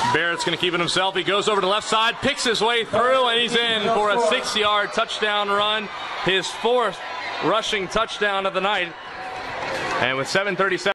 Barrett's going to keep it himself. He goes over to the left side, picks his way through, and he's in for a 6-yard touchdown run. His 4th rushing touchdown of the night. And with 7:37